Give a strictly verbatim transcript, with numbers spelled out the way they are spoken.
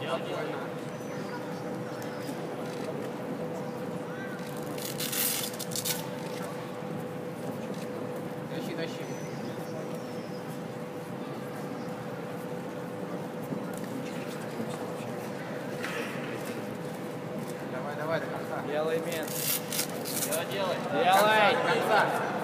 Тащи, тащи. Давай, давай, до конца. Делай мент. Делай, делай. Делай. До конца.